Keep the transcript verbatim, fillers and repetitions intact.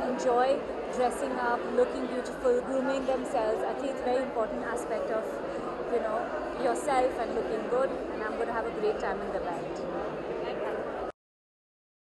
enjoy dressing up, looking beautiful, grooming themselves. I think it's a very important aspect of, you know, yourself and looking good, and I'm going to have a great time in the event.